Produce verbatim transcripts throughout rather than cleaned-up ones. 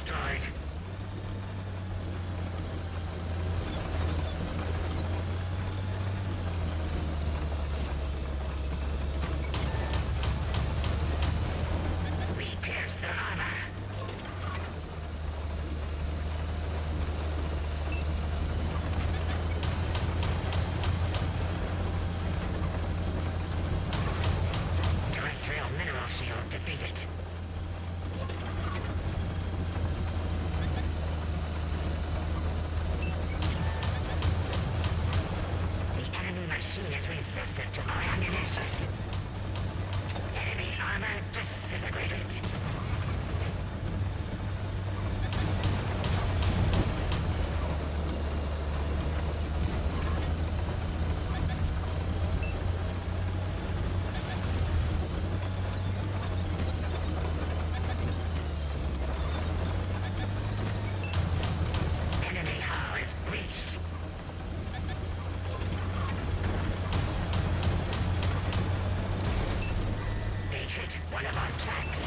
destroyed. We pierced their armor. Terrestrial mineral shield defeated. The enemy machine is resistant to our ammunition. Enemy armor disintegrated. Enemy hull is breached. They hit one of our tanks.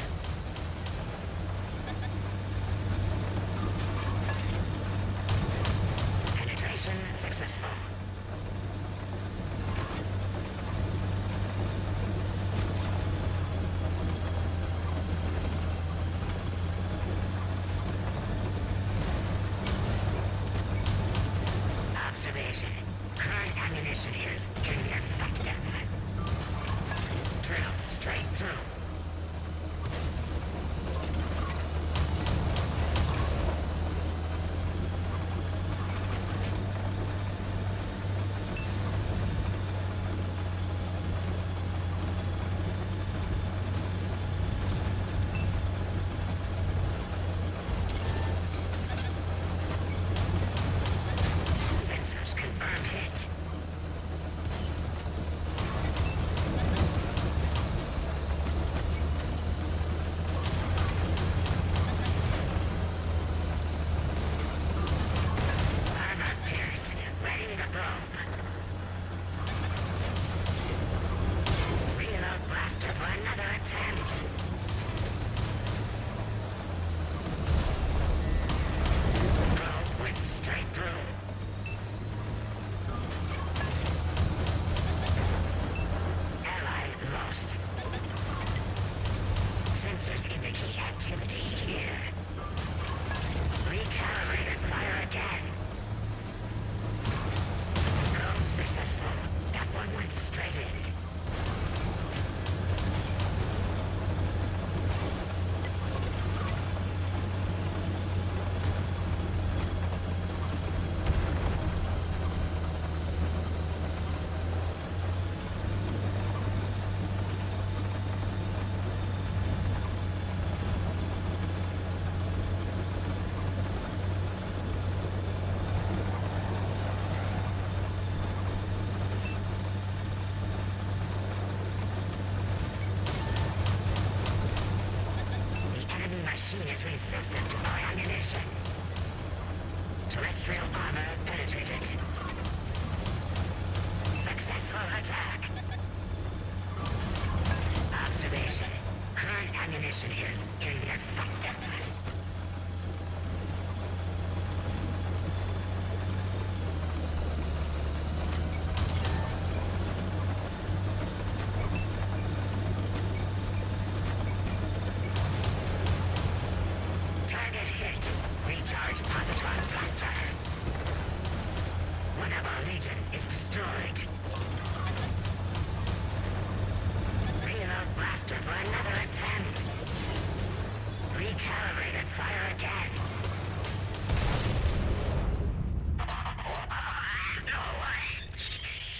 Penetration successful. Observation. Current ammunition is ineffective. Drilled straight through. Sensors confirm hit. Armor pierced, ready to probe. Reload blaster for another attempt. Probe went straight through. Ally lost. Sensors indicate activity here. Recalibrate and fire again. Probe successful. That one went straight in. Machine is resistant to our ammunition. Terrestrial armor penetrated. Successful attack. Observation. Current ammunition is ineffective. Target hit. Recharge positron blaster. One of our legion is destroyed. Reload blaster for another attempt. Recalibrate and fire